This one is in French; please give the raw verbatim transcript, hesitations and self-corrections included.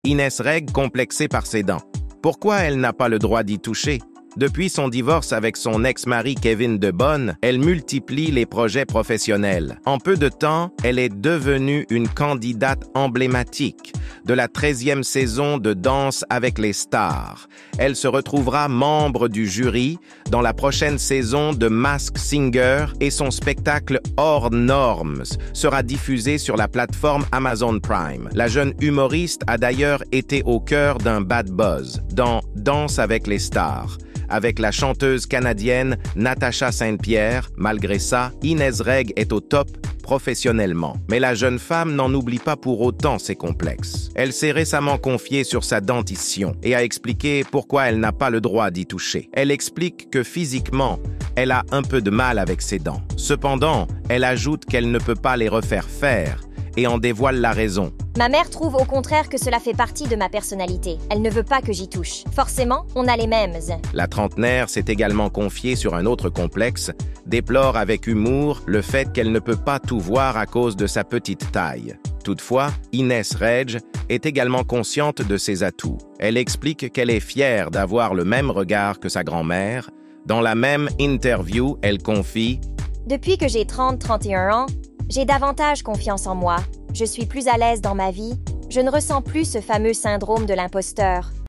Inès Reg complexée par ses dents. Pourquoi elle n'a pas le droit d'y toucher? Depuis son divorce avec son ex-mari Kevin DeBonne, elle multiplie les projets professionnels. En peu de temps, elle est devenue une candidate emblématique de la treizième saison de Danse avec les stars. Elle se retrouvera membre du jury dans la prochaine saison de Masked Singer et son spectacle Hors Normes sera diffusé sur la plateforme Amazon Prime. La jeune humoriste a d'ailleurs été au cœur d'un bad buzz dans Danse avec les stars, avec la chanteuse canadienne Natacha Saint-Pierre. Malgré ça, Inès Reg est au top professionnellement. Mais la jeune femme n'en oublie pas pour autant ses complexes. Elle s'est récemment confiée sur sa dentition et a expliqué pourquoi elle n'a pas le droit d'y toucher. Elle explique que physiquement, elle a un peu de mal avec ses dents. Cependant, elle ajoute qu'elle ne peut pas les refaire faire et en dévoile la raison. Ma mère trouve au contraire que cela fait partie de ma personnalité. Elle ne veut pas que j'y touche. Forcément, on a les mêmes. La trentenaire s'est également confiée sur un autre complexe, déplore avec humour le fait qu'elle ne peut pas tout voir à cause de sa petite taille. Toutefois, Inès Reg est également consciente de ses atouts. Elle explique qu'elle est fière d'avoir le même regard que sa grand-mère. Dans la même interview, elle confie « Depuis que j'ai trente à trente et un ans, j'ai davantage confiance en moi. Je suis plus à l'aise dans ma vie. Je ne ressens plus ce fameux syndrome de l'imposteur.